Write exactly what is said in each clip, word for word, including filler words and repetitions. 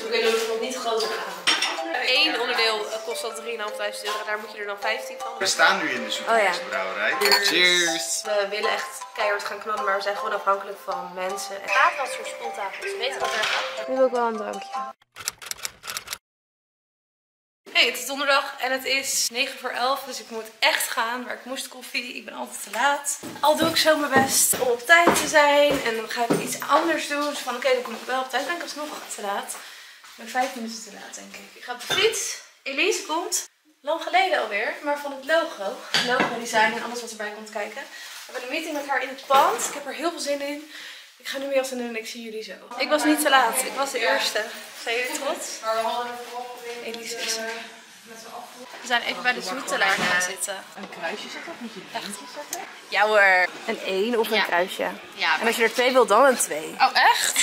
we kunnen nog niet groter gaan. Eén onderdeel kost dan drieduizend euro, daar moet je er dan vijftien van. We staan nu in de Zoetermeersbrouwerij. Oh, ja. Cheers! We willen echt keihard gaan knallen, maar we zijn gewoon afhankelijk van mensen. Het gaat wel een soort spoeltafel, dus we weten wat er gaat. Nu wil ik wel een drankje. Hey, het is donderdag en het is negen voor elf, dus ik moet echt gaan. Maar ik moest koffie, ik ben altijd te laat. Al doe ik zo mijn best om op tijd te zijn. En dan ga ik iets anders doen. Dus van oké, okay, dan kom ik wel op tijd. Dan ben ik alsnog te laat. Ik ben vijf minuten te laat, denk ik. Ik ga op de fiets. Elise komt. Lang geleden alweer, maar van het logo. Logo design en alles wat erbij komt kijken. We hebben een meeting met haar in het pand. Ik heb er heel veel zin in. Ik ga nu weer afzien doen en ik zie jullie zo. Ik was niet te laat. Ik was de eerste. Zijn jullie trots? Elise is er. We zijn even bij de zoetelaar gaan zitten. Een kruisje zetten of moet je een eentje zetten? Ja hoor. Een één of een ja. kruisje. Ja, en als je er twee wilt, dan een twee. Oh echt?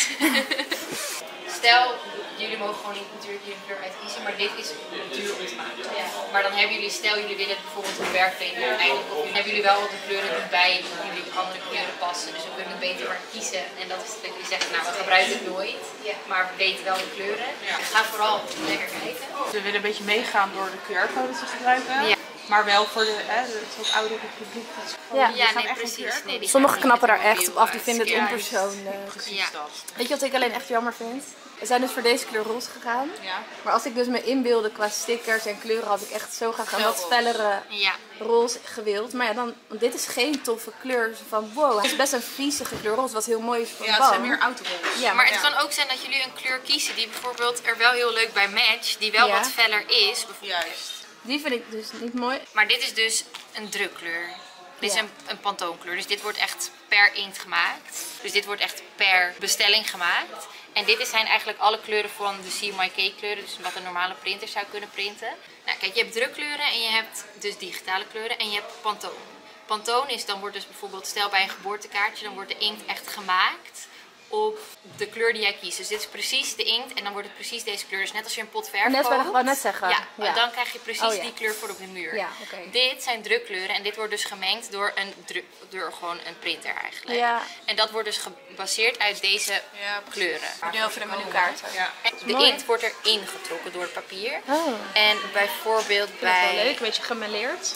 Stel, jullie mogen gewoon niet natuurlijk jullie kleur uitkiezen, maar dit is duur om te maken. Ja. Maar dan hebben jullie, stel jullie willen bijvoorbeeld een werkkleding uiteindelijk, of hebben jullie wel wat de kleuren die bij jullie andere kleuren passen. Dus we kunnen het beter maar kiezen. En dat is dat jullie zeggen, nou we gebruiken het nooit, maar we weten wel de kleuren. Ja. Ga vooral lekker kijken. We willen een beetje meegaan door de Q R-code te gebruiken. Ja. Maar wel voor de, hè, het wat oudere publiek. Ja, ja nee, precies. Nee, sommigen knappen daar echt op af, die vinden het onpersoonlijk. Precies ja. dat. Weet je wat ik alleen echt jammer vind? We zijn dus voor deze kleur roze gegaan. Ja. Maar als ik dus me inbeelde qua stickers en kleuren, had ik echt zo graag een wat fellere ja. roze gewild. Maar ja, dan, want dit is geen toffe kleur. Van wow, het is best een viezige kleur roze, wat heel mooi is voor ja, een bal. Ja, het zijn meer autoroze. Ja, maar het ja. kan ook zijn dat jullie een kleur kiezen die bijvoorbeeld er wel heel leuk bij matcht, die wel ja. wat feller is. Juist. Die vind ik dus niet mooi. Maar dit is dus een drukkleur. Dit is ja. een, een pantoonkleur. Dus dit wordt echt per inkt gemaakt. Dus dit wordt echt per bestelling gemaakt. En dit zijn eigenlijk alle kleuren van de C M Y K kleuren. Dus wat een normale printer zou kunnen printen. Nou kijk, je hebt drukkleuren en je hebt dus digitale kleuren. En je hebt pantoon. Pantoon is, dan wordt dus bijvoorbeeld, stel bij een geboortekaartje, dan wordt de inkt echt gemaakt op de kleur die jij kiest. Dus dit is precies de inkt en dan wordt het precies deze kleur. Dus net als je een pot verf koopt. Net wat ik wou net zeggen. Ja, ja. dan krijg je precies oh, ja. die kleur voor op de muur. Ja, okay. Dit zijn drukkleuren en dit wordt dus gemengd door, een druk, door gewoon een printer eigenlijk. Ja. En dat wordt dus gebaseerd uit deze ja, kleuren. Nu over de menukaart. Ja. De mooi. Inkt wordt erin getrokken door het papier. Oh. En bijvoorbeeld bij... Dat is wel leuk, een beetje gemêleerd.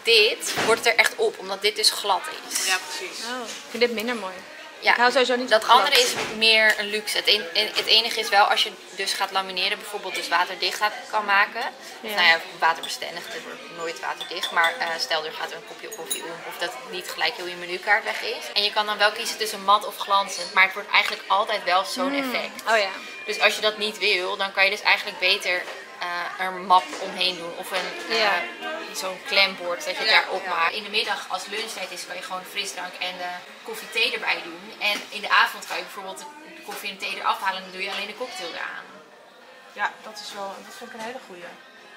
Dit wordt er echt op, omdat dit dus glad is. Ja, precies. Oh. Ik vind dit minder mooi. Ja, ik hou sowieso niet dat andere is meer een luxe. Het, een, het enige is wel als je dus gaat lamineren, bijvoorbeeld dus waterdicht gaat, kan maken. Ja. Nou ja, waterbestendig, het wordt nooit waterdicht. Maar uh, stel er gaat een kopje koffie om of dat niet gelijk heel je menukaart weg is. En je kan dan wel kiezen tussen mat of glanzend, maar het wordt eigenlijk altijd wel zo'n mm. effect. Oh ja. Dus als je dat niet wil, dan kan je dus eigenlijk beter uh, er een map omheen doen of een... Uh, ja. zo'n klembord dat je ja, daarop ja. maakt. In de middag als lunchtijd is, kan je gewoon frisdrank en de koffie thee erbij doen. En in de avond kan je bijvoorbeeld de koffie en thee eraf halen en dan doe je alleen de cocktail eraan. Ja, dat is wel, dat vind ik een hele goeie.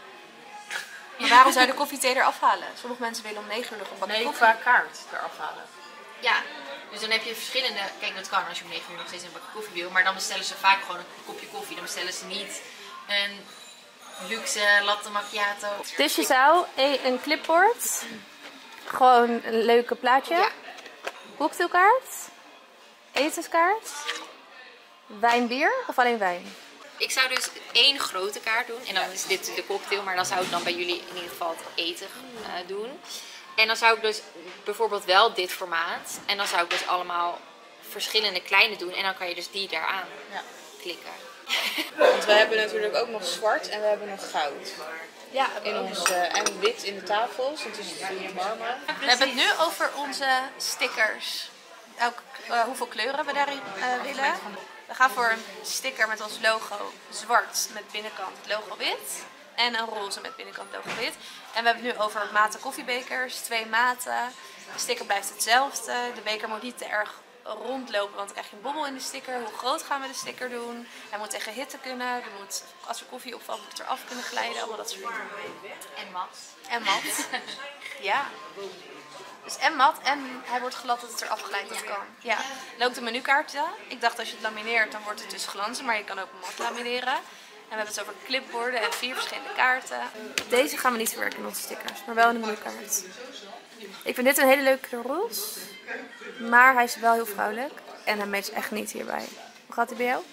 Maar waarom zou je de koffie thee eraf halen? Sommige mensen willen om negen uur nog een bakje nee, koffie. qua kaart eraf halen. Ja, dus dan heb je verschillende... Kijk, dat kan als je om negen uur nog steeds een bakje koffie wil. Maar dan bestellen ze vaak gewoon een kopje koffie. Dan bestellen ze niet een... luxe latte macchiato. Dus je zou een clipboard, gewoon een leuke plaatje, ja. cocktailkaart, etenskaart, wijn, bier of alleen wijn? Ik zou dus één grote kaart doen en dan is dit de cocktail, maar dan zou ik dan bij jullie in ieder geval het eten uh, doen. En dan zou ik dus bijvoorbeeld wel dit formaat en dan zou ik dus allemaal verschillende kleine doen en dan kan je dus die daaraan ja. klikken. Want we hebben natuurlijk ook nog zwart en we hebben nog goud. Ja, in ons, uh, en wit in de tafels. Het is vier marmer. We hebben het nu over onze stickers. Elke, uh, hoeveel kleuren we daarin uh, willen. We gaan voor een sticker met ons logo zwart met binnenkant logo wit. En een roze met binnenkant logo wit. En we hebben het nu over maten koffiebekers. Twee maten. De sticker blijft hetzelfde. De beker moet niet te erg rondlopen, want dan krijg je een bobbel in de sticker. Hoe groot gaan we de sticker doen? Hij moet tegen hitte kunnen. Er moet, als er koffie opvalt, moet het eraf kunnen glijden. Allemaal dat soort dingen. En mat. En mat. Ja. Dus en mat en hij wordt glad dat het eraf glijdt. Dat kan. Ja. En ook de menukaarten. Ik dacht als je het lamineert, dan wordt het dus glanzen. Maar je kan ook mat lamineren. En we hebben het over clipborden en vier verschillende kaarten. Deze gaan we niet verwerken in onze stickers, maar wel in de menukaart. Ik vind dit een hele leuke kleur roze. Maar hij is wel heel vrouwelijk. En hij matcht echt niet hierbij. Hoe gaat hij bij jou?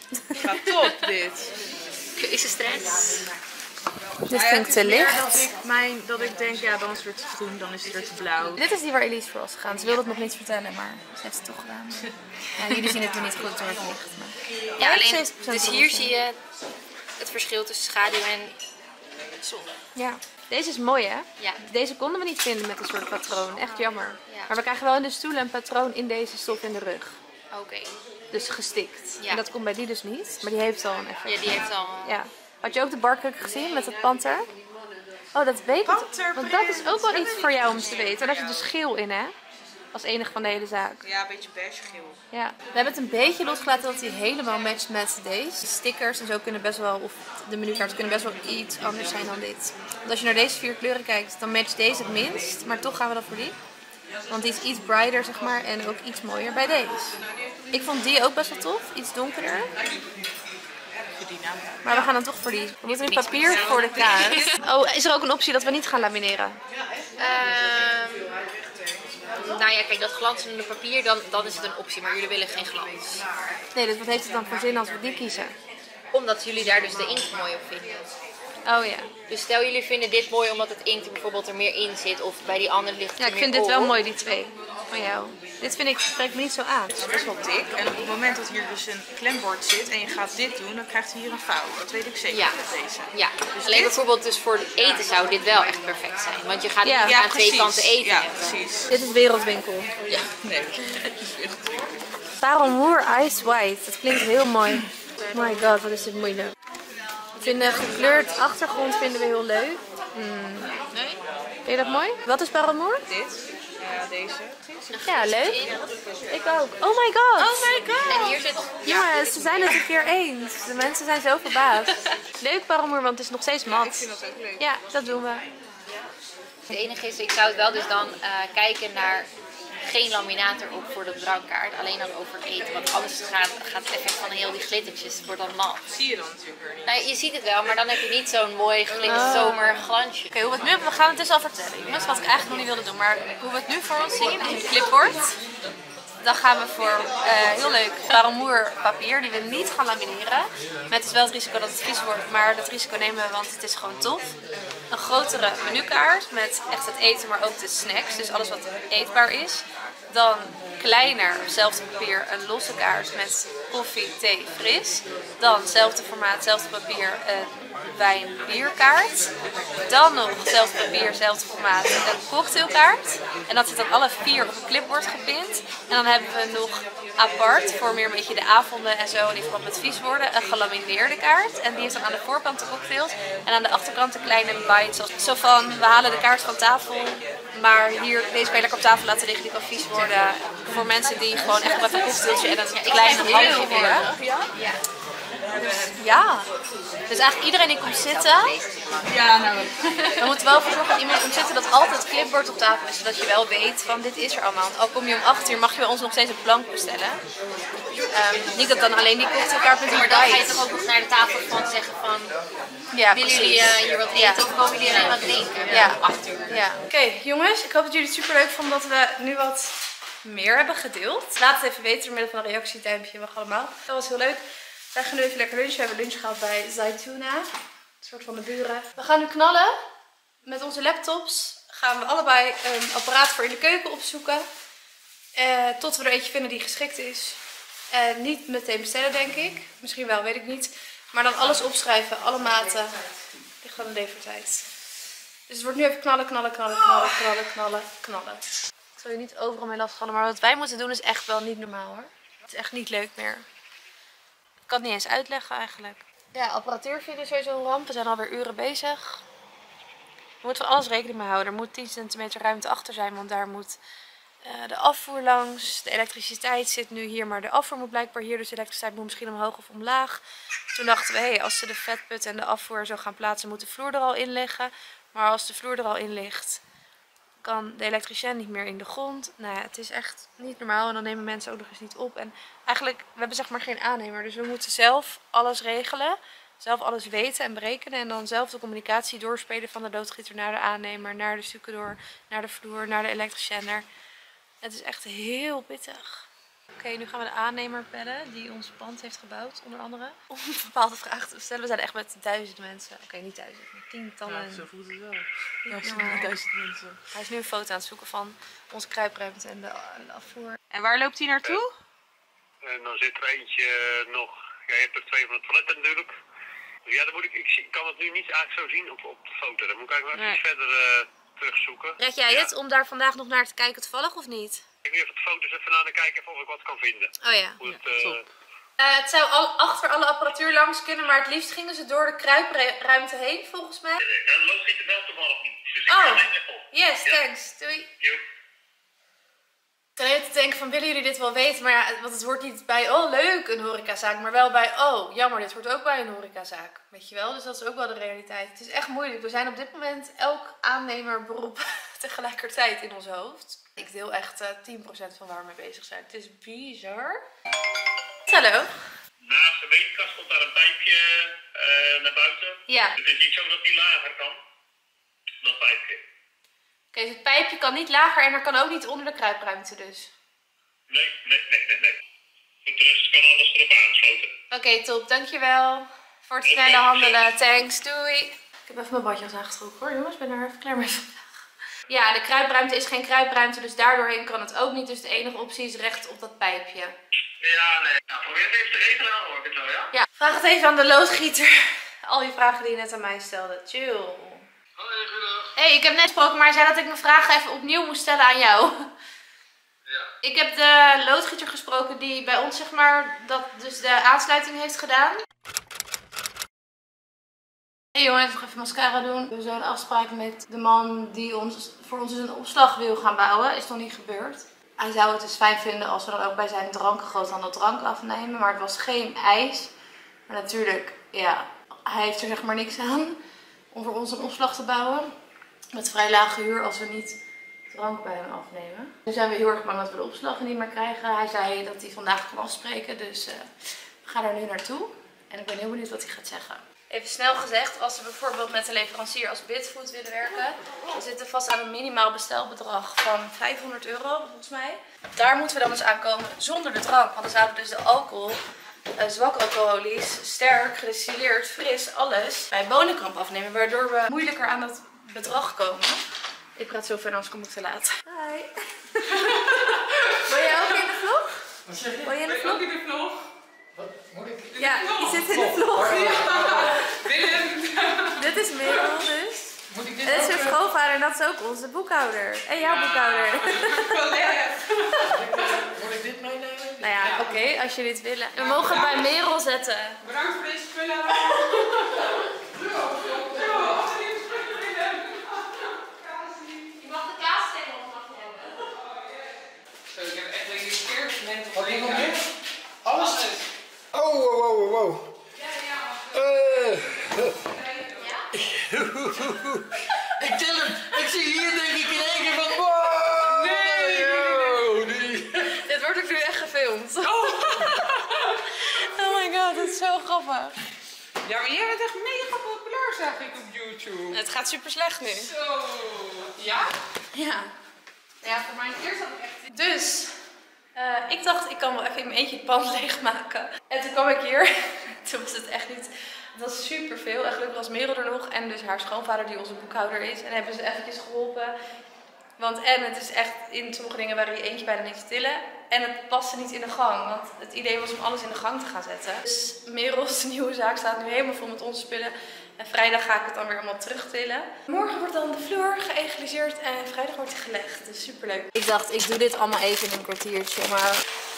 Ja, top dit. Is er stress? Dit vind ik te licht. Dat ik, mijn, dat ik denk, ja, dan is het weer te groen, dan is het weer te blauw. Dit is die waar Elise voor was gegaan. Ze wilde het nog niet vertellen, maar ze heeft het toch gedaan. Ja, jullie zien het nu niet goed door het licht. Maar... Ja, alleen, zeventig procent dus hier zie je het verschil tussen schaduw en zon. Ja. Deze is mooi, hè? Ja. Deze konden we niet vinden met een soort patroon. Echt jammer. Ja. Maar we krijgen wel in de stoelen een patroon in deze stof in de rug. Oké. Dus gestikt. Ja. En dat komt bij die dus niet. Maar die heeft al een effect. Ja, die heeft al... Ja. Had je ook de barkruk gezien met het panter? Oh, dat weet ik. Panter, Want dat is ook wel iets voor jou om te weten. Daar zit dus geel in, hè? Als enige van de hele zaak. Ja, een beetje beige geel. Ja. We hebben het een beetje losgelaten dat hij helemaal matcht met deze. De stickers en zo kunnen best wel, of de menukaarten kunnen best wel iets anders zijn dan dit. Want als je naar deze vier kleuren kijkt, dan matcht deze het minst. Maar toch gaan we dan voor die. Want die is iets brighter, zeg maar, en ook iets mooier bij deze. Ik vond die ook best wel tof. Iets donkerder. Maar we gaan dan toch voor die. We moeten nu papier voor de kaart. Oh, is er ook een optie dat we niet gaan lamineren? Ehm, nou ja, kijk, dat glanzende papier, dan, dan is het een optie, maar jullie willen geen glans. Nee, dus wat heeft het dan voor zin als we die kiezen? Omdat jullie daar dus de inkt mooi op vinden. Oh ja. Dus stel jullie vinden dit mooi omdat het inkt er bijvoorbeeld er meer in zit, of bij die andere ligt het Ja, er ik meer vind dit wel op. mooi, die twee. Van jou. Dit vind ik, spreekt me niet zo aan. Het is best wel dik. En op het moment dat hier dus een klembord zit en je gaat dit doen, dan krijgt hij hier een vouw. Dat weet ik zeker Ja. met deze. Ja, alleen bijvoorbeeld dus voor het eten zou dit wel echt perfect zijn. Want je gaat Ja. niet Ja, aan twee kanten eten Ja, hebben. precies. Dit is Wereldwinkel. Ja, nee. Parelmoer Ice White. Dat klinkt heel mooi. My god, wat is dit moeilijk. We vinden gekleurd achtergrond vinden we heel leuk. Hmm. Nee? Vind je dat mooi? Wat is Parelmoer? Dit. Ja, deze. Ja, leuk. Ik ook. Oh my god. Oh my god! En hier zit... Jongens, ze zijn het een keer eens. De mensen zijn zo verbaasd. Leuk Parelmoer, want het is nog steeds mat. Ik vind dat ook leuk. Ja, dat doen we. Het enige is, ik zou het wel dus dan uh, kijken naar geen laminaat erop voor de drankkaart. Alleen dan over het eten. Want anders gaat, gaat het effect van heel die glittertjes wordt dan nat. Zie je dan natuurlijk weer niet. Nou, je ziet het wel, maar dan heb je niet zo'n mooi glitter Oh. zomer glansje. Oké, hoe we het nu we gaan het dus al vertellen. Jongens, wat ik eigenlijk nog niet wilde doen. Maar hoe we het nu voor ons zien in het clipboard. Dan gaan we voor uh, heel leuk Parelmoer papier die we niet gaan lamineren. Met dus wel het risico dat het vies wordt, maar dat risico nemen we, want het is gewoon tof. Een grotere menukaart met echt het eten, maar ook de snacks. Dus alles wat eetbaar is. Dan kleiner, op hetzelfde papier, een losse kaart met koffie, thee, fris. Dan hetzelfde formaat, hetzelfde papier, een wijn-bierkaart. Dan nog hetzelfde papier, hetzelfde formaat, een cocktailkaart. En dat zit dan alle vier op een clipboard gepind. En dan hebben we nog apart, voor meer een beetje de avonden en zo, die verband met vies worden, een gelamineerde kaart. En die heeft dan aan de voorkant de cocktails en aan de achterkant de kleine bites. Zo van, we halen de kaart van tafel, maar hier, deze kan je lekker op tafel laten liggen, die kan vies worden. Voor mensen die gewoon echt wat een cocktailtje en een kleine handje willen. Ja. Ja, dus eigenlijk iedereen die komt zitten, Ja, nou. we moeten wel voor zorgen dat iemand komt zitten dat altijd het clipboard op tafel is, zodat je wel weet van dit is er allemaal. Want al kom je om acht uur mag je bij ons nog steeds een plank bestellen. Um, niet dat dan alleen die cocktailkaart met die Maar dan ga je bites. toch ook nog naar de tafel van zeggen van... Ja, Willen precies. jullie uh, hier wat eten Ja. of komen jullie alleen wat drinken? Ja. Om acht uur. Ja. Oké, okay, jongens, ik hoop dat jullie het super leuk vonden dat we nu wat meer hebben gedeeld. Laat het even weten door middel van een reactietuimpje, mag allemaal. Dat was heel leuk. Wij gaan nu even lekker lunchen. We hebben lunch gehad bij Zaytuna, een soort van de buren. We gaan nu knallen. Met onze laptops gaan we allebei een apparaat voor in de keuken opzoeken. Uh, tot we er eentje vinden die geschikt is. En niet meteen bestellen, denk ik. Misschien wel, weet ik niet. Maar dan alles opschrijven, alle maten. Ligt aan de levertijd. Dus het wordt nu even knallen, knallen, knallen, knallen, knallen, knallen, knallen. Ik zal je niet overal mee lastigvallen, maar wat wij moeten doen is echt wel niet normaal hoor. Het is echt niet leuk meer. Ik kan het niet eens uitleggen eigenlijk. Ja, apparatuur vinden sowieso een ramp. We zijn alweer uren bezig. Je moet van alles rekening mee houden. Er moet tien centimeter ruimte achter zijn, want daar moet uh, de afvoer langs. De elektriciteit zit nu hier, maar de afvoer moet blijkbaar hier. Dus de elektriciteit moet misschien omhoog of omlaag. Toen dachten we, hey, als ze de vetput en de afvoer zo gaan plaatsen, moet de vloer er al in liggen. Maar als de vloer er al in ligt, kan de elektricien niet meer in de grond. Nou ja, het is echt niet normaal. En dan nemen mensen ook nog eens niet op. En eigenlijk, we hebben zeg maar geen aannemer. Dus we moeten zelf alles regelen. Zelf alles weten en berekenen. En dan zelf de communicatie doorspelen van de loodgieter naar de aannemer, naar de stucadoor, naar de vloer, naar de elektriciener. Het is echt heel pittig. Oké, okay, nu gaan we de aannemer bellen die ons pand heeft gebouwd, onder andere. Om een bepaalde vraag te stellen. We zijn echt met duizend mensen. Oké, okay, niet duizend, maar tientallen. Ja, zo voelt het wel. Duizend, duizend mensen. Hij is nu een foto aan het zoeken van onze kruipruimte en de, de afvoer. En waar loopt hij naartoe? En dan zit er eentje nog. Ja, je hebt er twee van het toilet natuurlijk. Dus ja, dan moet ik, ik, zie, ik kan het nu niet eigenlijk zo zien op, op de foto. Dan moet ik eigenlijk wel Nee. iets verder uh, terugzoeken. Red jij ja. het om daar vandaag nog naar te kijken toevallig of niet? Ik wil even de foto's even naar kijken of ik wat kan vinden. Oh ja. Hoe het, Ja, uh, top. Uh, het zou al, achter alle apparatuur langs kunnen, maar het liefst gingen ze door de kruipruimte heen volgens mij. Ja, de lood zit er wel toevallig niet. Dus ik Oh. ga even op. Yes, Ja. thanks. Doei. Jo. Ik zit te denken van, willen jullie dit wel weten? Maar ja, want het hoort niet bij, oh leuk, een horecazaak. Maar wel bij, oh jammer, dit hoort ook bij een horecazaak. Weet je wel? Dus dat is ook wel de realiteit. Het is echt moeilijk. We zijn op dit moment elk aannemerberoep tegelijkertijd in ons hoofd. Ik deel echt uh, tien procent van waar we mee bezig zijn. Het is bizar. Hallo. Naast de meetkast komt daar een pijpje uh, naar buiten. Ja. Het is niet zo dat die lager kan. Dat pijpje. Oké, okay, dus het pijpje kan niet lager en er kan ook niet onder de kruipruimte dus. Nee, nee, nee, nee, nee. Voor de rest kan alles erop aansluiten. Oké, okay, top. Dankjewel voor het snelle handelen. Thanks. Doei. Ik heb even mijn badjas aangetrokken hoor jongens. Ik ben er even klaar mee vandaag. Ja, de kruipruimte is geen kruipruimte, dus daardoorheen kan het ook niet. Dus de enige optie is recht op dat pijpje. Ja, nee. Nou, probeer het even te regelen, dan hoor ik het zo, ja? Ja, vraag het even aan de loodgieter. Al die vragen die je net aan mij stelde. Chill. Hoi, goedendag. Hé, hey, ik heb net gesproken, maar hij zei dat ik mijn vragen even opnieuw moest stellen aan jou. Ja. Ik heb de loodgieter gesproken die bij ons, zeg maar, dat dus de aansluiting heeft gedaan. Hey jongens, nog even mascara doen. We hebben zo'n afspraak met de man die ons, voor ons dus een opslag wil gaan bouwen. Is nog niet gebeurd. Hij zou het dus fijn vinden als we dan ook bij zijn drankengroothandel drank afnemen. Maar het was geen ijs. Maar natuurlijk, ja, hij heeft er zeg maar niks aan om voor ons een opslag te bouwen. Met vrij lage huur als we niet drank bij hem afnemen. Nu zijn we heel erg bang dat we de opslag niet meer krijgen. Hij zei dat hij vandaag kan afspreken. Dus uh, we gaan er nu naartoe. En ik ben heel benieuwd wat hij gaat zeggen. Even snel gezegd, als we bijvoorbeeld met een leverancier als Bitfood willen werken, we zitten vast aan een minimaal bestelbedrag van vijfhonderd euro volgens mij. Daar moeten we dan eens aankomen zonder de drank, want dan zouden we dus de alcohol, uh, zwak alcoholisch, sterk, gedistilleerd, fris, alles bij Bonenkamp afnemen, waardoor we moeilijker aan dat bedrag komen. Ik praat zo ver, anders kom ik te laat. Hi. Wil jij ook in de vlog? Wat zeg je? Wil je in de vlog? Ook in de vlog? Wat moet ik? Ja, je zit in de vlog. Willem. Dit is Merel dus. Moet ik dit En dit is ook, mijn eh, schoonvader en dat is ook onze boekhouder. En jouw Ja. boekhouder. Moet ik dit meenemen? Nou ja, oké, okay, als jullie het willen. We mogen het bij Merel zetten. Bedankt voor deze spullen. Je mag de kaasstengel nog hebben. Zo, ik heb echt een keer moment Wat heb nog meer? Alles? Oh, wow, wow, wow. Uh. Ik tel hem. Ik zie hier denk ik in één keer van wow. Nee, oh, nee. Dit wordt ook nu echt gefilmd. Oh. Oh my god, dat is zo grappig. Ja, maar jij bent echt mega populair, zag ik op YouTube. Het gaat super slecht nu. Zo. Ja? Ja. Ja, voor mijn eerst had ik echt... Dus, uh, ik dacht ik kan wel even in mijn eentje het pand leegmaken. En toen kwam ik hier. Toen was het echt niet... Het was super veel. En gelukkig was Merel er nog. En dus haar schoonvader die onze boekhouder is. En hebben ze eventjes geholpen. Want en het is echt, in sommige dingen waren je eentje bijna niet te tillen. En het paste niet in de gang. Want het idee was om alles in de gang te gaan zetten. Dus Merel's nieuwe zaak staat nu helemaal vol met onze spullen. En vrijdag ga ik het dan weer allemaal terugtillen. Morgen wordt dan de vloer geëgaliseerd en vrijdag wordt hij gelegd. Dus superleuk. Ik dacht, ik doe dit allemaal even in een kwartiertje. Maar...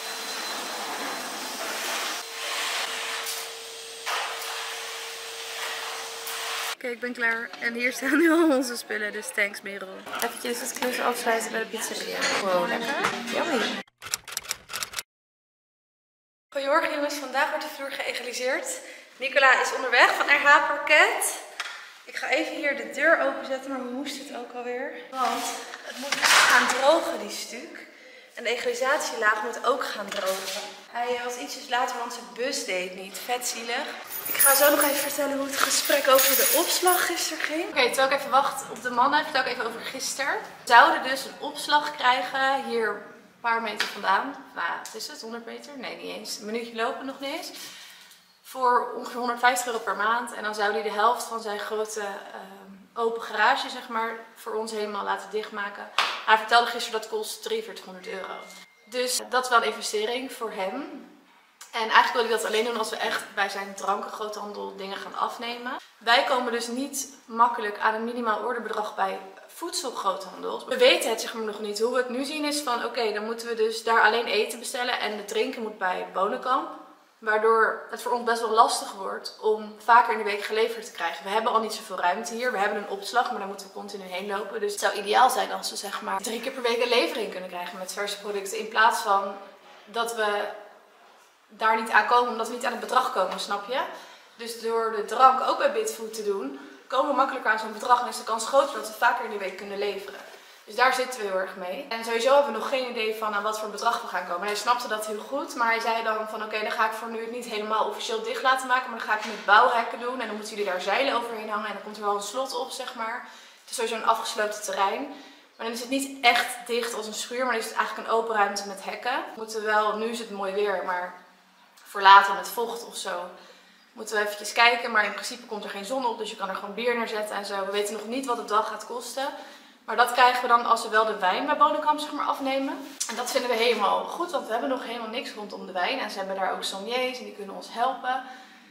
Oké, ik ben klaar. En hier staan nu al onze spullen, dus thanks Merel. Eventjes het klussen afsluiten bij de pizzeria. Wow, lekker. Yummy. Goedemorgen jongens, vandaag wordt de vloer geëgaliseerd. Nicola is onderweg van R H Parket. Ik ga even hier de deur openzetten, maar hoe moest het ook alweer? Want het moet gaan drogen, die stuk. En de egalisatielaag moet ook gaan drogen. Hij was ietsjes later, want zijn bus deed niet. Vet zielig. Ik ga zo nog even vertellen hoe het gesprek over de opslag gisteren ging. Oké, okay, terwijl ik even wacht op de mannen, vertel ik even over gisteren. We zouden dus een opslag krijgen hier paar meter vandaan. Nou, wat is het? honderd meter? Nee, niet eens. Een minuutje lopen nog niet eens. Voor ongeveer honderdvijftig euro per maand. En dan zou hij de helft van zijn grote uh, open garage, zeg maar, voor ons helemaal laten dichtmaken. Hij vertelde gisteren dat kost drieënveertighonderd euro. Dus dat is wel een investering voor hem. En eigenlijk wil ik dat alleen doen als we echt bij zijn drankengroothandel dingen gaan afnemen. Wij komen dus niet makkelijk aan een minimaal orderbedrag bij voedselgroothandels. We weten het zeg maar nog niet. Hoe we het nu zien is van oké, okay, dan moeten we dus daar alleen eten bestellen en de drinken moet bij Bonenkamp. Waardoor het voor ons best wel lastig wordt om vaker in de week geleverd te krijgen. We hebben al niet zoveel ruimte hier. We hebben een opslag, maar daar moeten we continu heen lopen. Dus het zou ideaal zijn als we zeg maar drie keer per week een levering kunnen krijgen met verse producten. In plaats van dat we daar niet aan komen omdat we niet aan het bedrag komen, snap je? Dus door de drank ook bij Bitfood te doen, komen we makkelijker aan zo'n bedrag en is de kans groter dat we vaker in de week kunnen leveren. Dus daar zitten we heel erg mee. En sowieso hebben we nog geen idee van aan wat voor bedrag we gaan komen. Hij snapte dat heel goed, maar hij zei dan van oké, okay, dan ga ik voor nu het niet helemaal officieel dicht laten maken, maar dan ga ik het met bouwhekken doen en dan moeten jullie daar zeilen overheen hangen en dan komt er wel een slot op, zeg maar. Het is sowieso een afgesloten terrein. Maar dan is het niet echt dicht als een schuur, maar dan is het eigenlijk een open ruimte met hekken. We moeten wel, nu is het mooi weer, maar voor later met vocht of zo moeten we eventjes kijken. Maar in principe komt er geen zon op, dus je kan er gewoon bier neerzetten en zo. We weten nog niet wat het dag gaat kosten. Maar dat krijgen we dan als we wel de wijn bij Bonenkamp zeg maar afnemen. En dat vinden we helemaal goed, want we hebben nog helemaal niks rondom de wijn. En ze hebben daar ook sommeliers en die kunnen ons helpen.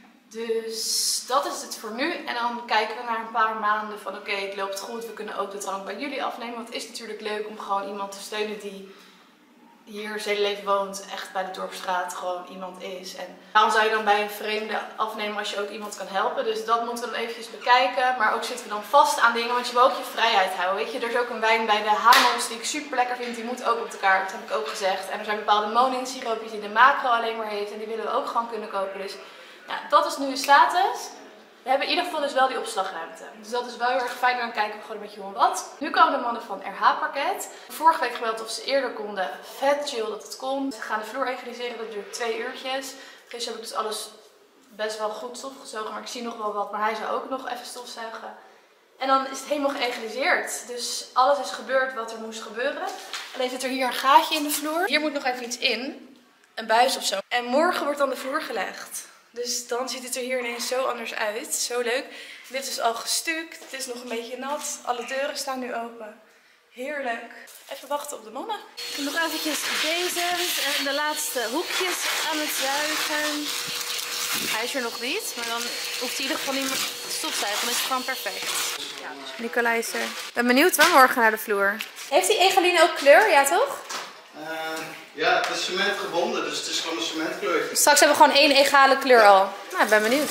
Dus dat is het voor nu. En dan kijken we naar een paar maanden van oké, okay, het loopt goed. We kunnen ook de drank bij jullie afnemen. Want het is natuurlijk leuk om gewoon iemand te steunen die hier zijn hele leven woont, echt bij de Dorpsstraat gewoon iemand is. En waarom zou je dan bij een vreemde afnemen als je ook iemand kan helpen? Dus dat moeten we dan eventjes bekijken. Maar ook zitten we dan vast aan dingen, want je wil ook je vrijheid houden. Weet je, er is ook een wijn bij de Hamels die ik super lekker vind. Die moet ook op de kaart, dat heb ik ook gezegd. En er zijn bepaalde Monin-siroopjes die de macro alleen maar heeft. En die willen we ook gewoon kunnen kopen. Dus ja, dat is nu de status. We hebben in ieder geval dus wel die opslagruimte. Dus dat is wel heel erg fijn. Dan kijken we gewoon een beetje hoe en wat. Nu komen de mannen van R H Parket. Vorige week gebeld of ze eerder konden. Vet chill dat het kon. Ze gaan de vloer egaliseren. Dat duurt twee uurtjes. Gisteren heb ik dus alles best wel goed stofgezogen. Maar ik zie nog wel wat. Maar hij zou ook nog even stofzuigen. En dan is het helemaal geëgaliseerd. Dus alles is gebeurd wat er moest gebeuren. Alleen zit er hier een gaatje in de vloer. Hier moet nog even iets in. Een buis of zo. En morgen wordt dan de vloer gelegd. Dus dan ziet het er hier ineens zo anders uit. Zo leuk. Dit is al gestuukt. Het is nog een beetje nat. Alle deuren staan nu open. Heerlijk. Even wachten op de mannen. Ik heb nog eventjes gebezemd. En de laatste hoekjes aan het zuigen. Hij is er nog niet. Maar dan hoeft hij in ieder geval niet meer te stofzuigen. Dan is het gewoon perfect. Nicolai is er. Ik ben benieuwd wel morgen naar de vloer. Heeft die Egaline ook kleur? Ja toch? Uh, ja, het is cementgebonden, dus het is gewoon een cementkleurtje. Straks hebben we gewoon één egale kleur al. Nou, ik ben benieuwd.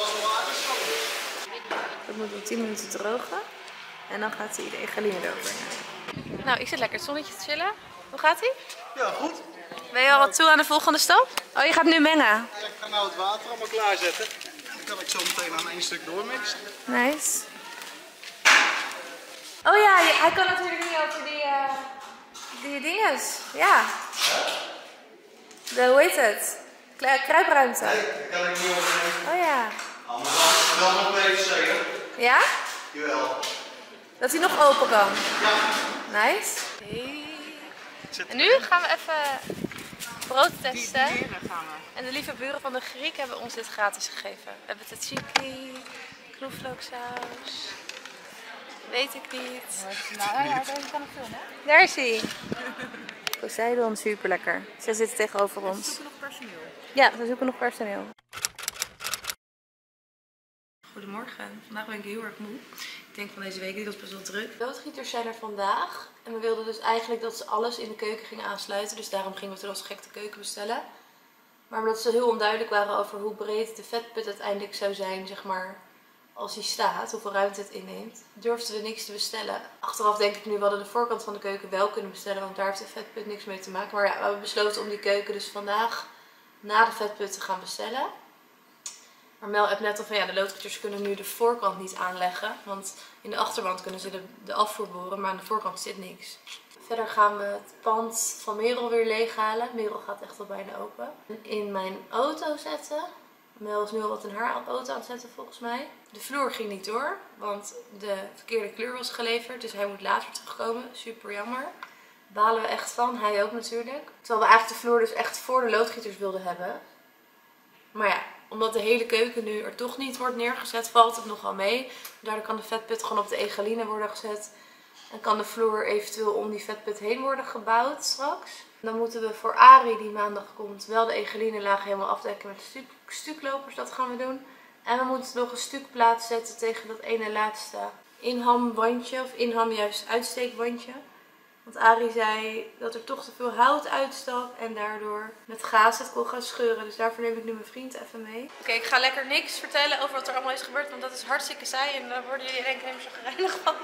Dat moet op tien minuten drogen. En dan gaat hij de Egaline erover. Nou, ik zit lekker het zonnetje te chillen. Hoe gaat hij? Ja, goed. Ben je al wat toe aan de volgende stap? Oh, je gaat nu mengen? Ja, ik ga nou het water allemaal klaarzetten. Dan kan ik zo meteen aan één stuk doormixen. Nice. Oh ja, hij kan natuurlijk niet over die... Uh... Die dinges, ja. De, hoe heet het? Kruipruimte. Nee, daar kan ik niet over. Oh ja. Anders wel nog even zeggen. Ja? Jawel. Dat hij nog open kan. Ja. Nice. Hey. En nu gaan we even brood testen. Die, die gaan we. En de lieve buren van de Griek hebben ons dit gratis gegeven. We hebben tzatziki, knoflooksaus. Weet ik niet. Nou, ja, deze kan ik doen, hè? Daar is hij. Poseidon, super lekker. Zij zitten tegenover ons. Ze zoeken nog personeel. Ja, we zoeken nog personeel. Goedemorgen. Vandaag ben ik heel erg moe. Ik denk van deze week, dit was best wel druk. De loodgieters zijn er vandaag. En we wilden dus eigenlijk dat ze alles in de keuken gingen aansluiten. Dus daarom gingen we toen als gek de keuken bestellen. Maar omdat ze heel onduidelijk waren over hoe breed de vetput uiteindelijk zou zijn, zeg maar... Als hij staat, hoeveel ruimte het inneemt, durfden we niks te bestellen. Achteraf denk ik nu, we hadden de voorkant van de keuken wel kunnen bestellen, want daar heeft de vetput niks mee te maken. Maar ja, we hebben besloten om die keuken dus vandaag na de vetput te gaan bestellen. Maar Mel heeft net al van, ja, de loodgieters kunnen nu de voorkant niet aanleggen. Want in de achterwand kunnen ze de, de afvoer boren, maar aan de voorkant zit niks. Verder gaan we het pand van Merel weer leeghalen. Merel gaat echt al bijna open. In mijn auto zetten. Mel is nu al wat in haar auto aan het zetten volgens mij. De vloer ging niet door, want de verkeerde kleur was geleverd. Dus hij moet later terugkomen. Super jammer. balen we echt van. Hij ook natuurlijk. Terwijl we eigenlijk de vloer dus echt voor de loodgieters wilden hebben. Maar ja, omdat de hele keuken nu er toch niet wordt neergezet, valt het nogal mee. Daardoor kan de vetput gewoon op de egaline worden gezet. En kan de vloer eventueel om die vetput heen worden gebouwd straks. Dan moeten we voor Arie, die maandag komt, wel de egaline laag helemaal afdekken met stuk, stuklopers. Dat gaan we doen. En we moeten nog een stukplaat zetten tegen dat ene laatste inhamwandje. Of inham juist uitsteekwandje. Want Arie zei dat er toch te veel hout uitstak en daardoor met gaas het kon gaan scheuren. Dus daarvoor neem ik nu mijn vriend even mee. Oké, okay, ik ga lekker niks vertellen over wat er allemaal is gebeurd, want dat is hartstikke saai en daar worden jullie denk ik helemaal zo gereinigd van.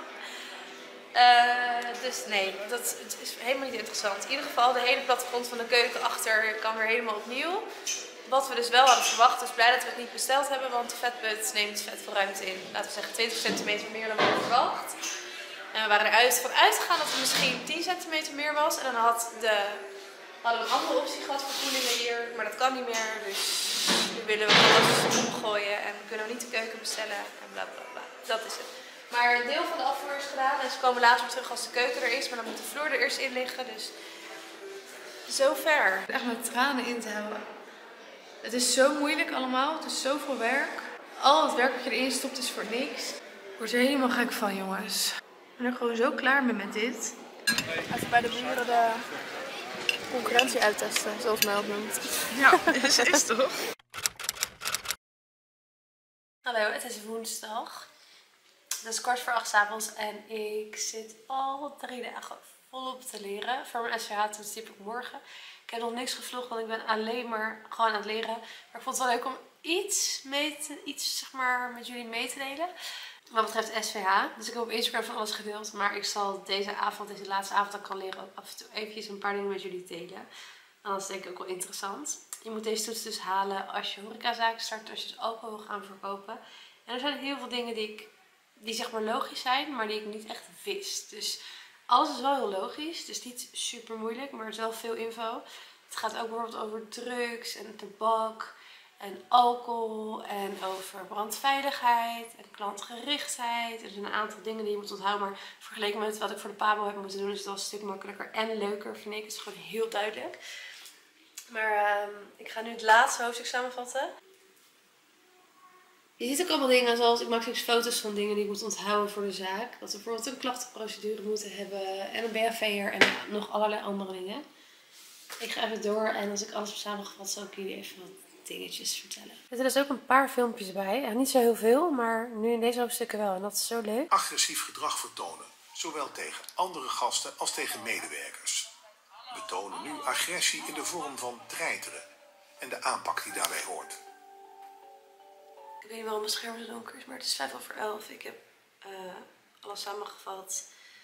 Uh, dus nee, dat het is helemaal niet interessant. In ieder geval, de hele plattegrond van de keuken achter kan weer helemaal opnieuw. Wat we dus wel hadden verwacht, dus blij dat we het niet besteld hebben, want de vetput neemt vet veel ruimte in. Laten we zeggen twintig centimeter meer dan we hadden verwacht. En we waren eruit van uitgegaan dat het misschien tien centimeter meer was. En dan had de, hadden we een andere optie gehad voor koelingen hier, maar dat kan niet meer. Dus nu willen we alles omgooien en kunnen we niet de keuken bestellen en bla bla bla. Dat is het. Maar een deel van de afvoer is gedaan en ze komen later weer terug als de keuken er is. Maar dan moet de vloer er eerst in liggen, dus zover. Echt met tranen in te houden. Het is zo moeilijk allemaal, het is zoveel werk. Al het werk wat je erin stopt is voor niks. Ik word er helemaal gek van, jongens. Ik ben er gewoon zo klaar mee met dit. Even bij de buren de concurrentie uittesten, zoals mij dat noemt. Ja, is, is toch? Hallo, het is woensdag. Het is kwart voor acht 's avonds en ik zit al drie dagen volop te leren. Voor mijn S V H toets typ ik morgen. Ik heb nog niks gevlogd, want ik ben alleen maar gewoon aan het leren. Maar ik vond het wel leuk om iets, mee te, iets zeg maar, met jullie mee te delen. Wat betreft S V H. Dus ik heb op Instagram van alles gedeeld. Maar ik zal deze avond, deze laatste avond dat ik kan leren, ook af en toe eventjes een paar dingen met jullie delen. En dat is denk ik ook wel interessant. Je moet deze toets dus halen als je horecazaken start, als je dus alcohol wil gaan verkopen. En er zijn heel veel dingen die, ik, die zeg maar logisch zijn, maar die ik niet echt wist. Dus alles is wel heel logisch. Het is niet super moeilijk, maar het is wel veel info. Het gaat ook bijvoorbeeld over drugs en tabak en alcohol en over brandveiligheid en klantgerichtheid. Er zijn een aantal dingen die je moet onthouden, maar vergeleken met wat ik voor de Pabo heb moeten doen is het wel een stuk makkelijker en leuker, vind ik. Het is gewoon heel duidelijk. Maar uh, ik ga nu het laatste hoofdstuk samenvatten. Je ziet ook allemaal dingen zoals, ik maak soms foto's van dingen die ik moet onthouden voor de zaak. Dat we bijvoorbeeld een klachtenprocedure moeten hebben en een B H V'er en nog allerlei andere dingen. Ik ga even door en als ik alles heb samengevat zal ik jullie even wat dingetjes vertellen. Er zitten dus ook een paar filmpjes bij. Ja, niet zo heel veel, maar nu in deze hoofdstukken wel en dat is zo leuk. Agressief gedrag vertonen, zowel tegen andere gasten als tegen medewerkers. We tonen nu agressie in de vorm van treiteren en de aanpak die daarbij hoort. Ik weet niet waarom mijn scherm zo donker is, maar het is vijf over elf. Ik heb uh, alles samengevat.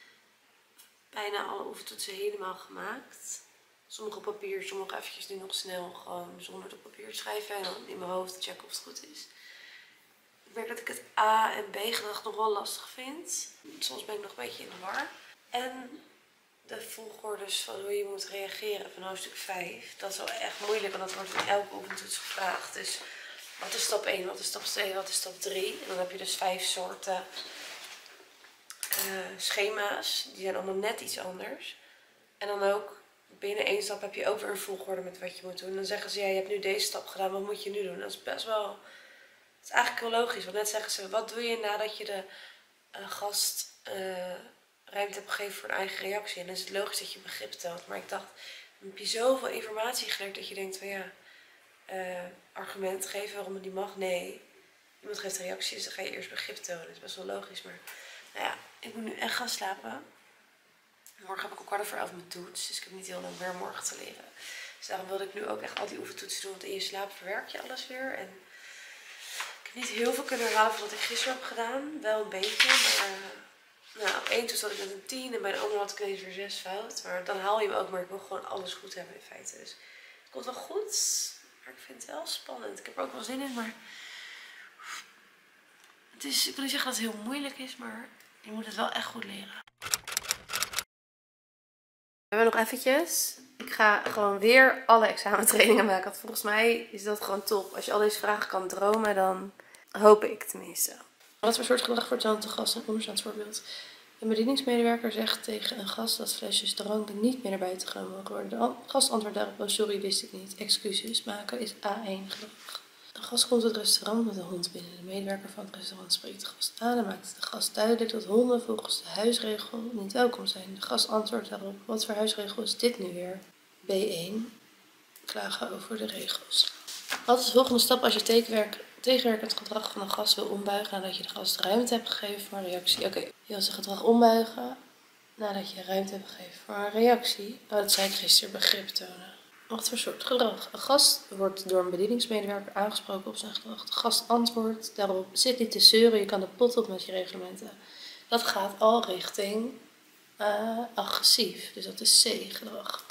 Bijna alle oefentoetsen helemaal gemaakt. Sommige op papier, sommige eventjes nu nog snel gewoon zonder op papier te schrijven. En dan in mijn hoofd checken of het goed is. Ik merk dat ik het A en B gedrag nog wel lastig vind. Soms ben ik nog een beetje in de war. En de volgordes van hoe je moet reageren van hoofdstuk vijf. Dat is wel echt moeilijk, want dat wordt in elke oefentoets gevraagd. Dus wat is stap één, wat is stap twee, wat is stap drie? En dan heb je dus vijf soorten uh, schema's. Die zijn allemaal net iets anders. En dan ook binnen één stap heb je ook weer een volgorde met wat je moet doen. En dan zeggen ze, ja, je hebt nu deze stap gedaan, wat moet je nu doen? Dat is best wel, dat is eigenlijk heel logisch. Want net zeggen ze, wat doe je nadat je de uh, gast uh, ruimte hebt gegeven voor een eigen reactie? En dan is het logisch dat je begrip toont. Maar ik dacht, dan heb je zoveel informatie geleerd dat je denkt van ja, uh, argument geven waarom het niet mag? Nee. Iemand geeft reacties, dan ga je eerst begrip tonen. Dat is best wel logisch. Maar nou ja, ik moet nu echt gaan slapen. Morgen heb ik ook kwart voor elf mijn toets, dus ik heb niet heel lang weer morgen te leren. Dus daarom wilde ik nu ook echt al die oefentoetsen doen, want in je slaap verwerk je alles weer. En ik heb niet heel veel kunnen herhalen van wat ik gisteren heb gedaan, wel een beetje. Maar uh, nou, op één toets had ik met een tien en bij de andere had ik ineens weer zes fout. Maar dan haal je hem ook, maar ik wil gewoon alles goed hebben in feite. Dus het komt wel goed, maar ik vind het wel spannend. Ik heb er ook wel zin in, maar het is, ik wil niet zeggen dat het heel moeilijk is, maar je moet het wel echt goed leren. We hebben nog eventjes. Ik ga gewoon weer alle examentrainingen maken. Want volgens mij is dat gewoon top. Als je al deze vragen kan dromen, dan hoop ik tenminste. Wat voor soort gedrag vertoont de gast? Een onderstaansvoorbeeld. We Een bedieningsmedewerker zegt tegen een gast dat flesjes drank niet meer naar buiten genomen mogen worden. De gast antwoordt daarop, oh sorry, wist ik niet. Excuses maken is A één gedrag. Een gast komt het restaurant met een hond binnen. De medewerker van het restaurant spreekt de gast aan en maakt de gast duidelijk dat honden volgens de huisregel niet welkom zijn. De gast antwoordt daarop, wat voor huisregel is dit nu weer? B één. Klagen over de regels. Wat is de volgende stap als je tegenwerk, tegenwerkend gedrag van een gast wil ombuigen nadat je de gast ruimte hebt gegeven voor een reactie? Oké, okay. Je wil zijn gedrag ombuigen nadat je ruimte hebt gegeven voor een reactie. Oh, dat zei ik gisteren, begrip tonen. Wat voor soort gedrag? Een gast wordt door een bedieningsmedewerker aangesproken op zijn gedrag. De gast antwoordt daarop, zit niet te zeuren, je kan de pot op met je reglementen. Dat gaat al richting uh, agressief, dus dat is C-gedrag.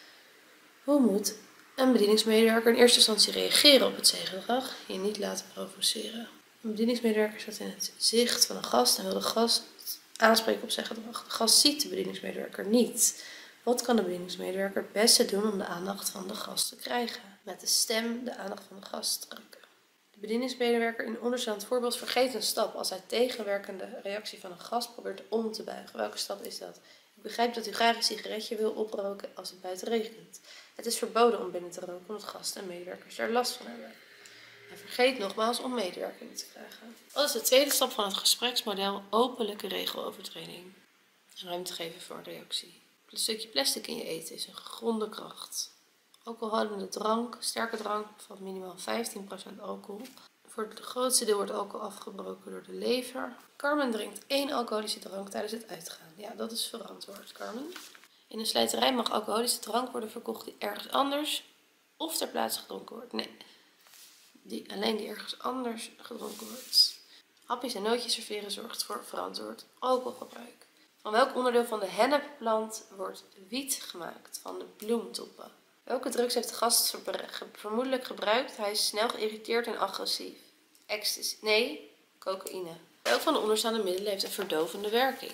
Hoe moet een bedieningsmedewerker in eerste instantie reageren op het C-gedrag? Je niet laten provoceren. Een bedieningsmedewerker staat in het zicht van een gast en wil de gast aanspreken op zijn gedrag. De gast ziet de bedieningsmedewerker niet. Wat kan de bedieningsmedewerker het beste doen om de aandacht van de gast te krijgen? Met de stem de aandacht van de gast te trekken. De bedieningsmedewerker in onderstaand voorbeeld vergeet een stap als hij tegenwerkende reactie van een gast probeert om te buigen. Welke stap is dat? Ik begrijp dat u graag een sigaretje wil oproken als het buiten regent. Het is verboden om binnen te roken omdat gasten en medewerkers daar last van hebben. En vergeet nogmaals om medewerking te vragen. Wat is de tweede stap van het gespreksmodel openlijke regelovertreding? Ruimte geven voor een reactie. Een stukje plastic in je eten is een gegronde kracht. Alcoholhoudende drank, sterke drank bevat minimaal vijftien procent alcohol. Voor het grootste deel wordt alcohol afgebroken door de lever. Carmen drinkt één alcoholische drank tijdens het uitgaan. Ja, dat is verantwoord, Carmen. In een slijterij mag alcoholische drank worden verkocht die ergens anders of ter plaatse gedronken wordt. Nee, die, alleen die ergens anders gedronken wordt. Hapjes en nootjes serveren zorgt voor verantwoord alcoholgebruik. Van welk onderdeel van de hennepplant wordt wiet gemaakt? Van de bloemtoppen. Welke drugs heeft de gast vermoedelijk gebruikt? Hij is snel geïrriteerd en agressief. Ecstasy. Nee, cocaïne. Welk van de onderstaande middelen heeft een verdovende werking?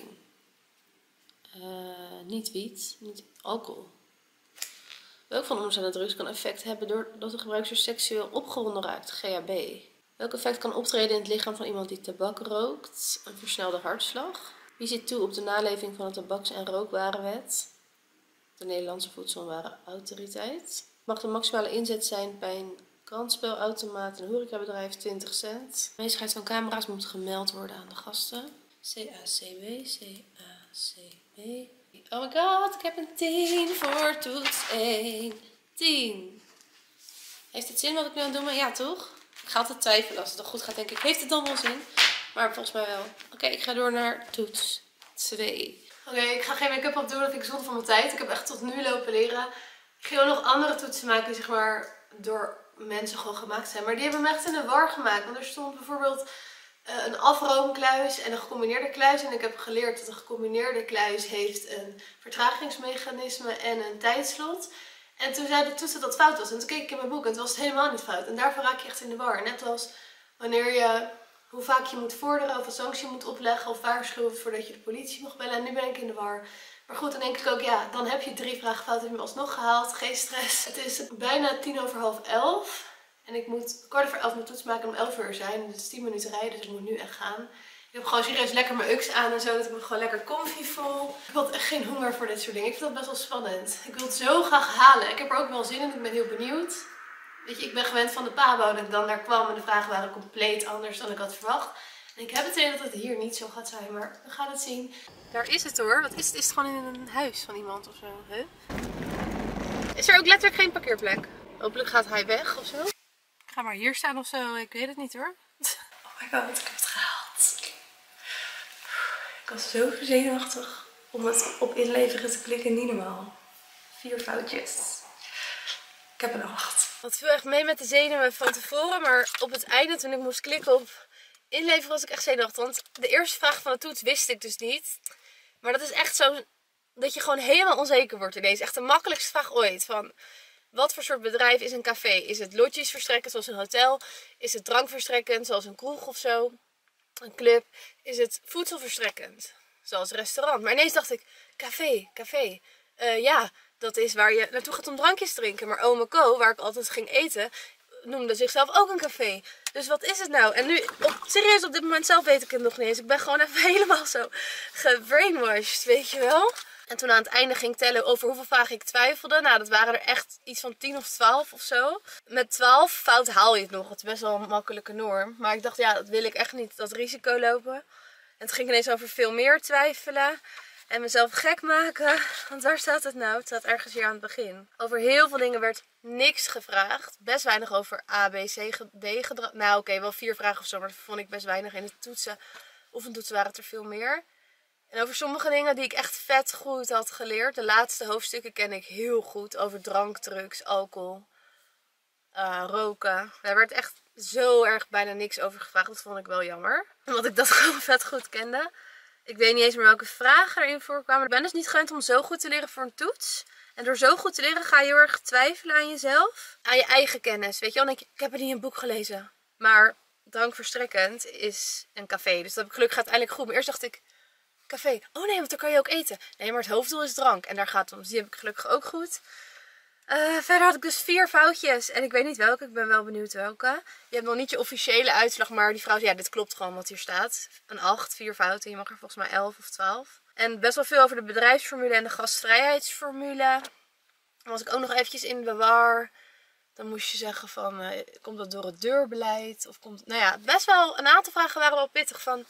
Uh, niet wiet, niet alcohol. Welk van de onderstaande drugs kan effect hebben doordat de gebruiker seksueel opgewonden raakt? G H B. Welk effect kan optreden in het lichaam van iemand die tabak rookt? Een versnelde hartslag. Wie zit toe op de naleving van de tabaks- en rookwarenwet? De Nederlandse Voedsel- en Warenautoriteit. Mag de maximale inzet zijn bij een kansspelautomaat en horecabedrijf twintig cent? De aanwezigheid van camera's moet gemeld worden aan de gasten. C A C B, C A C B. Oh my god, ik heb een tien voor toets één. tien. Heeft het zin wat ik nu aan het doen ben? Ja, toch? Ik ga altijd twijfelen. Als het dan goed gaat, denk ik, heeft het dan wel zin? Maar volgens mij wel. Oké, okay, ik ga door naar toets twee. Oké, okay, ik ga geen make-up op doen, dat vind ik zonde van mijn tijd. Ik heb echt tot nu lopen leren. Ik ging ook nog andere toetsen maken die zeg maar door mensen gewoon gemaakt zijn. Maar die hebben me echt in de war gemaakt. Want er stond bijvoorbeeld uh, een afroomkluis en een gecombineerde kluis. En ik heb geleerd dat een gecombineerde kluis heeft een vertragingsmechanisme en een tijdslot. En toen zei de toets dat dat fout was. En toen keek ik in mijn boek en het was helemaal niet fout. En daarvoor raak je echt in de war. Net als wanneer je, hoe vaak je moet vorderen of een sanctie moet opleggen of waarschuwen voordat je de politie mag bellen. En nu ben ik in de war. Maar goed, dan denk ik ook, ja, dan heb je drie vragen fout en heb je hem alsnog gehaald. Geen stress. Het is bijna tien over half elf. En ik moet kwart over elf mijn toets maken om elf uur zijn. Dus het is tien minuten rijden, dus ik moet nu echt gaan. Ik heb gewoon serieus lekker mijn ux aan en zo, dat ik me gewoon lekker comfy voel. Ik had echt geen honger voor dit soort dingen. Ik vind dat best wel spannend. Ik wil het zo graag halen. Ik heb er ook wel zin in, ik ben heel benieuwd. Weet je, ik ben gewend van de Pabo dat ik dan daar kwam en de vragen waren compleet anders dan ik had verwacht. En ik heb het idee dat het hier niet zo gaat zijn, maar we gaan het zien. Daar is het hoor. Wat is het? Is het gewoon in een huis van iemand of zo? Huh? Is er ook letterlijk geen parkeerplek? Hopelijk gaat hij weg of zo. Ik ga maar hier staan of zo, ik weet het niet hoor. Oh my god, ik heb het gehaald. Ik was zo zenuwachtig om het op inleveren te klikken, niet normaal. Vier foutjes. Ik heb een acht. Dat viel echt mee met de zenuwen van tevoren, maar op het einde toen ik moest klikken op inleveren was ik echt zenuwachtig. Want de eerste vraag van de toets wist ik dus niet. Maar dat is echt zo dat je gewoon helemaal onzeker wordt ineens. Echt de makkelijkste vraag ooit. Van wat voor soort bedrijf is een café? Is het lodges verstrekkend zoals een hotel? Is het drankverstrekkend zoals een kroeg of zo? Een club? Is het voedselverstrekkend zoals een restaurant? Maar ineens dacht ik, café, café. Uh, ja, dat is waar je naartoe gaat om drankjes te drinken. Maar Ome Co, waar ik altijd ging eten, noemde zichzelf ook een café. Dus wat is het nou? En nu, op, serieus op dit moment zelf weet ik het nog niet eens. Ik ben gewoon even helemaal zo gebrainwashed, weet je wel. En toen aan het einde ging tellen over hoeveel vragen ik twijfelde. Nou, dat waren er echt iets van tien of twaalf of zo. Met twaalf fout haal je het nog. Het is best wel een makkelijke norm. Maar ik dacht, ja, dat wil ik echt niet, dat risico lopen. En het ging ineens over veel meer twijfelen. En mezelf gek maken. Want waar staat het nou? Het staat ergens hier aan het begin. Over heel veel dingen werd niks gevraagd. Best weinig over A, B, C, D gedrag. Nou oké, okay, wel vier vragen of zo. Maar dat vond ik best weinig. In de toetsen, oefentoetsen waren het er veel meer. En over sommige dingen die ik echt vet goed had geleerd. De laatste hoofdstukken ken ik heel goed. Over drank, drugs, alcohol, uh, roken. Daar werd echt zo erg bijna niks over gevraagd. Dat vond ik wel jammer. Omdat ik dat gewoon vet goed kende. Ik weet niet eens meer welke vragen erin voorkwamen. Ik ben dus niet gewend om zo goed te leren voor een toets. En door zo goed te leren ga je heel erg twijfelen aan jezelf. Aan je eigen kennis. Weet je wel, denk ik, ik heb het niet in een boek gelezen. Maar drankverstrekkend is een café. Dus dat heb ik gelukkig uiteindelijk goed. Maar eerst dacht ik, café. Oh nee, want dan kan je ook eten. Nee, maar het hoofddoel is drank. En daar gaat het om. Dus die heb ik gelukkig ook goed. Uh, verder had ik dus vier foutjes. En ik weet niet welke. Ik ben wel benieuwd welke. Je hebt nog niet je officiële uitslag. Maar die vrouw zei, ja, dit klopt gewoon wat hier staat. Een acht, vier fouten. Je mag er volgens mij elf of twaalf. En best wel veel over de bedrijfsformule en de gastvrijheidsformule. Dan was ik ook nog eventjes in de war. Dan moest je zeggen van, uh, komt dat door het deurbeleid? Of komt... Nou ja, best wel een aantal vragen waren wel pittig van...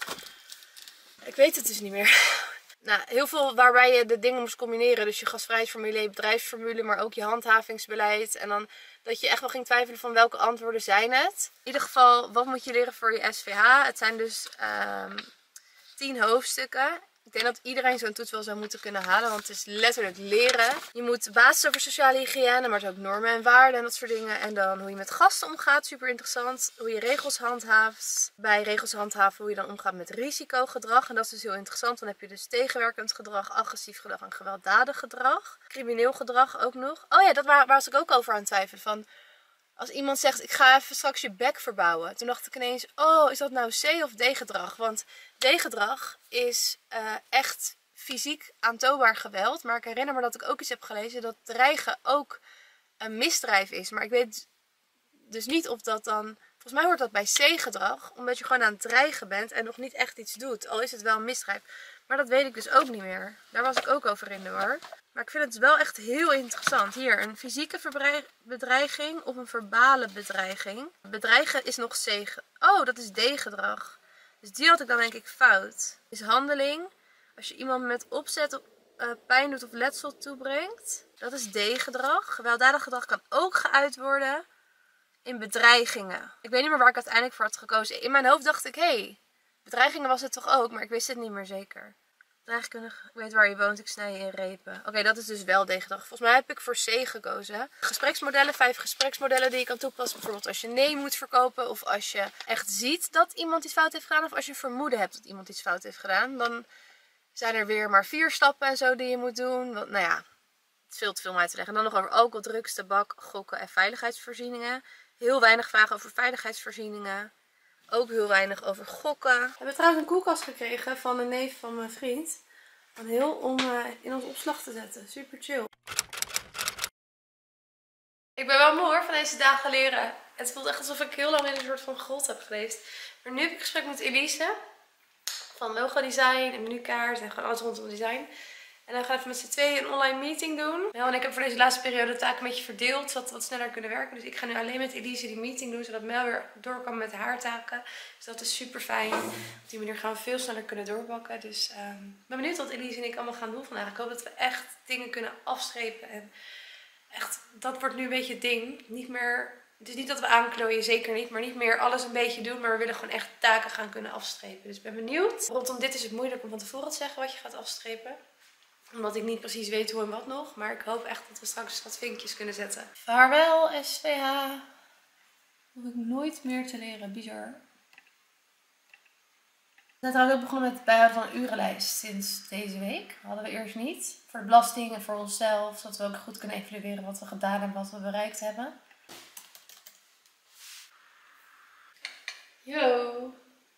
Ik weet het dus niet meer. Nou, heel veel waarbij je de dingen moest combineren. Dus je gastvrijheidsformule, je bedrijfsformule, maar ook je handhavingsbeleid. En dan dat je echt wel ging twijfelen van welke antwoorden zijn het. In ieder geval, wat moet je leren voor je S V H? Het zijn dus um, tien hoofdstukken. Ik denk dat iedereen zo'n toets wel zou moeten kunnen halen, want het is letterlijk leren. Je moet de basis over sociale hygiëne, maar ook normen en waarden en dat soort dingen. En dan hoe je met gasten omgaat, super interessant. Hoe je regels handhaaft. Bij regels handhaven hoe je dan omgaat met risicogedrag. En dat is dus heel interessant. Dan heb je dus tegenwerkend gedrag, agressief gedrag en gewelddadig gedrag. Crimineel gedrag ook nog. Oh ja, dat waar, waar was ik ook over aan het twijfelen. Van, als iemand zegt, ik ga even straks je bek verbouwen. Toen dacht ik ineens, oh, is dat nou C of D gedrag? Want D gedrag is uh, echt fysiek aantoonbaar geweld. Maar ik herinner me dat ik ook iets heb gelezen dat dreigen ook een misdrijf is. Maar ik weet dus niet of dat dan... Volgens mij hoort dat bij C gedrag. Omdat je gewoon aan het dreigen bent en nog niet echt iets doet. Al is het wel een misdrijf. Maar dat weet ik dus ook niet meer. Daar was ik ook over in de war. Maar ik vind het wel echt heel interessant. Hier, een fysieke bedreiging of een verbale bedreiging. Bedreigen is nog C. Oh, dat is D gedrag. Dus die had ik dan denk ik fout. Is handeling. Als je iemand met opzet uh, pijn doet of letsel toebrengt. Dat is D gedrag. Gewelddadig gedrag kan ook geuit worden in bedreigingen. Ik weet niet meer waar ik uiteindelijk voor had gekozen. In mijn hoofd dacht ik, hé, hey, bedreigingen was het toch ook? Maar ik wist het niet meer zeker. Bedreigkundig, ik weet waar je woont, ik snij je in repen. Oké, okay, dat is dus wel D-gedrag. Volgens mij heb ik voor C gekozen. Gespreksmodellen, vijf gespreksmodellen die je kan toepassen. Bijvoorbeeld als je nee moet verkopen. Of als je echt ziet dat iemand iets fout heeft gedaan. Of als je vermoeden hebt dat iemand iets fout heeft gedaan. Dan zijn er weer maar vier stappen en zo die je moet doen. Want, nou ja, het is veel te veel om uit te leggen. En dan nog over alcohol, drugs, tabak, gokken en veiligheidsvoorzieningen. Heel weinig vragen over veiligheidsvoorzieningen. Ook heel weinig over gokken. We hebben trouwens een koelkast gekregen van een neef van mijn vriend. Van heel om uh, in ons opslag te zetten. Super chill. Ik ben wel moe hoor van deze dagen leren. Het voelt echt alsof ik heel lang in een soort van grot heb geleefd. Maar nu heb ik een gesprek met Elise. Van logo design en menukaart en gewoon alles rondom design. En dan gaan we even met z'n tweeën een online meeting doen. Nou, en ik heb voor deze laatste periode de taak een beetje verdeeld. Zodat we wat sneller kunnen werken. Dus ik ga nu alleen met Elise die meeting doen. Zodat Mel weer door kan met haar taken. Dus dat is super fijn. Op die manier gaan we veel sneller kunnen doorbakken. Dus um, ik ben benieuwd wat Elise en ik allemaal gaan doen vandaag. Ik hoop dat we echt dingen kunnen afstrepen. En echt, dat wordt nu een beetje het ding. Niet meer... Het is niet dat we aanklooien, zeker niet. Maar niet meer alles een beetje doen. Maar we willen gewoon echt taken gaan kunnen afstrepen. Dus ik ben benieuwd. Rondom dit is het moeilijk om van tevoren te zeggen wat je gaat afstrepen. Omdat ik niet precies weet hoe en wat nog. Maar ik hoop echt dat we straks wat vinkjes kunnen zetten. Vaarwel S V H. Hoef ik nooit meer te leren. Bizar. We zijn trouwens ook begonnen met het bijhouden van een urenlijst sinds deze week. Dat hadden we eerst niet. Voor de belasting en voor onszelf. Zodat we ook goed kunnen evalueren wat we gedaan en wat we bereikt hebben. Yo.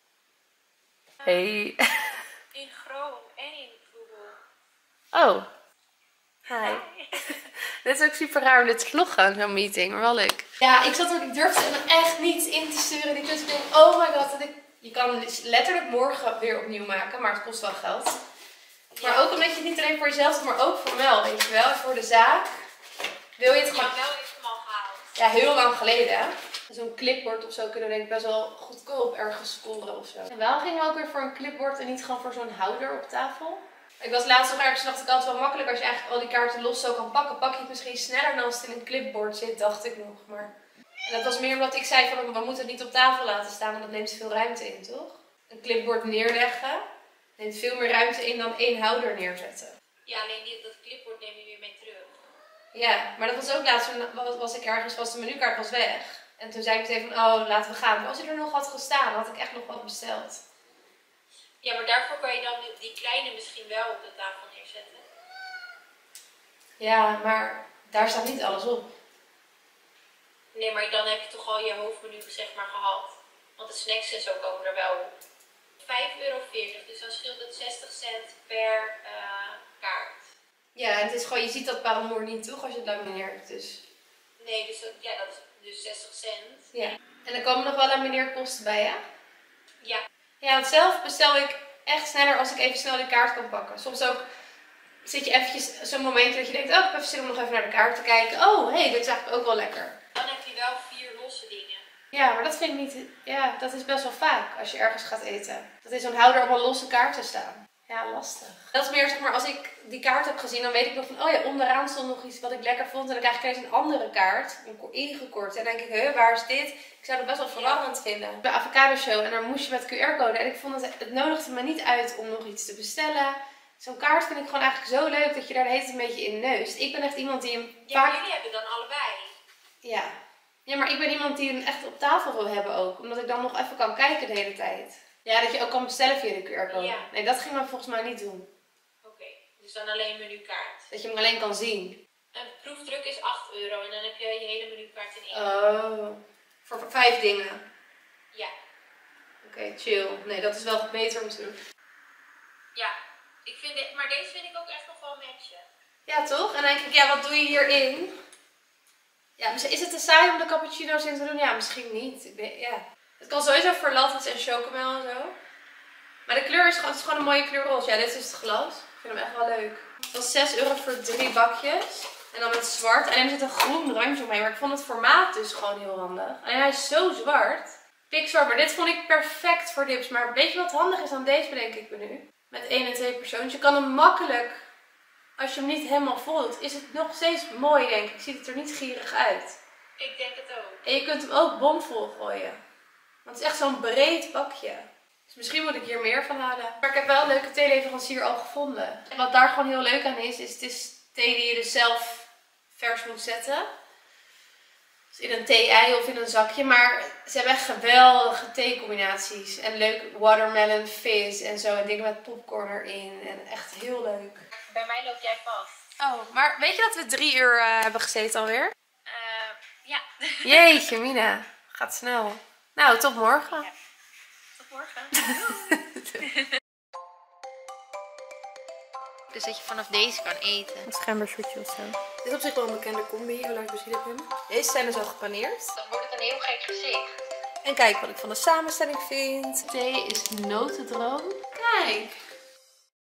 Hey. In Chrome en in Google. Oh. Hi. Hi. Dit is ook super raar om dit te vloggen, zo'n meeting, maar wel leuk. Ja, ik zat ook, ik durfde hem echt niet in te sturen. Die kunt denken, oh my god, dat ik, je kan dus letterlijk morgen weer opnieuw maken, maar het kost wel geld. Maar ook omdat je het niet alleen voor jezelf doet, maar ook voor Mel, weet je wel. En voor de zaak wil je het gewoon... Ja, Mel heeft hem al gehaald. Ja, heel lang geleden. Zo'n clipboard of zo kunnen we denk ik best wel goedkoop ergens scoren of zo. En waarom gingen we ook weer voor een clipboard en niet gewoon voor zo'n houder op tafel? Ik was laatst nog ergens, dacht ik altijd wel makkelijk als je eigenlijk al die kaarten los zo kan pakken. Pak je het misschien sneller dan als het in een clipboard zit, dacht ik nog. Maar... En dat was meer omdat ik zei van we moeten het niet op tafel laten staan, want dat neemt veel ruimte in, toch? Een clipboard neerleggen neemt veel meer ruimte in dan één houder neerzetten. Ja, alleen die, dat clipboard neem je weer mee terug. Ja, maar dat was ook laatst, was, was ik ergens, was de menukaart was weg. En toen zei ik meteen van, oh, laten we gaan. Maar als hij er nog had gestaan, had ik echt nog wat besteld. Ja, maar daarvoor kan je dan die kleine misschien wel op de tafel neerzetten. Ja, maar daar staat niet alles op. Nee, maar dan heb je toch al je hoofdmenu zeg maar gehad. Want de snacks en zo komen er wel op. vijf euro veertig, dus dan scheelt het zestig cent per uh, kaart. Ja, en het is gewoon, je ziet dat paramour niet toch als je het lamineert, dus... Nee, dus ja, dat is dus zestig cent. Ja. En er komen nog wel lamineerkosten bij, ja? Ja. Ja, want zelf bestel ik echt sneller als ik even snel die kaart kan pakken. Soms ook zit je eventjes zo'n momentje dat je denkt, oh, ik heb even zin om nog even naar de kaart te kijken. Oh, hé, hey, dit is eigenlijk ook wel lekker. Dan heb je wel vier losse dingen. Ja, maar dat vind ik niet, ja, dat is best wel vaak als je ergens gaat eten. Dat is zo'n houder allemaal losse kaarten staan. Ja, lastig. Dat is meer, zeg maar, als ik die kaart heb gezien, dan weet ik nog van, oh ja, onderaan stond nog iets wat ik lekker vond. En dan krijg ik ineens een andere kaart, ingekort. En dan denk ik, hè, waar is dit? Ik zou dat best wel verwarrend vinden. De avocado show en daar moest je met Q R-code. En ik vond het, het nodigde me niet uit om nog iets te bestellen. Zo'n kaart vind ik gewoon eigenlijk zo leuk dat je daar de hele tijd een beetje in neust. Ik ben echt iemand die hem Ja, vaak... maar jullie hebben dan allebei. Ja. Ja, maar ik ben iemand die hem echt op tafel wil hebben ook. Omdat ik dan nog even kan kijken de hele tijd. Ja, dat je ook kan bestellen via de Q R-code. Ja. Nee, dat ging me volgens mij niet doen. Oké, okay, dus dan alleen menukaart. Dat je hem alleen kan zien. Een proefdruk is acht euro en dan heb je je hele menukaart in één. Oh. Voor vijf dingen? Ja. Oké, okay, chill. Nee, dat is wel beter om te doen. Ja, ik vind dit, maar deze vind ik ook echt nog wel matchen. Ja, toch? En dan denk ik, ja, wat doe je hierin? Ja, is het te saai om de cappuccino's in te doen? Ja, misschien niet. Ik ben, ja. Het kan sowieso voor lattes en chocomel en zo. Maar de kleur is gewoon, het is gewoon een mooie kleur roze. Ja, dit is het glas. Ik vind hem echt wel leuk. Het was zes euro voor drie bakjes. En dan met zwart. En er zit een groen randje omheen. Maar ik vond het formaat dus gewoon heel handig. En hij is zo zwart. Pikzwart. Maar dit vond ik perfect voor dips. Maar weet je wat handig is aan deze, bedenk ik me nu? Met één en twee persoons. Je kan hem makkelijk, als je hem niet helemaal vol doet, is het nog steeds mooi, denk ik. Ziet het er niet gierig uit. Ik denk het ook. En je kunt hem ook bomvol gooien. Want het is echt zo'n breed bakje. Dus misschien moet ik hier meer van halen. Maar ik heb wel een leuke theeleverancier al gevonden. En wat daar gewoon heel leuk aan is, is het is thee die je dus zelf vers moet zetten. Dus in een thee-ei of in een zakje. Maar ze hebben echt geweldige theecombinaties. En leuk watermelon fizz en zo. En dingen met popcorn erin. En echt heel leuk. Bij mij loop jij vast. Oh, maar weet je dat we drie uur uh, hebben gezeten alweer? Uh, ja. Jeetje, Mina. Gaat snel. Nou, tot morgen. Ja. Tot morgen. Dus dat je vanaf deze kan eten. Een gembersoetje of zo. Dit is op zich wel een bekende combi. Hoe lang bezien ik hem? Deze zijn dus al gepaneerd. Dan wordt het een heel gek gezicht. En kijk wat ik van de samenstelling vind. Thee is notendroom. Kijk.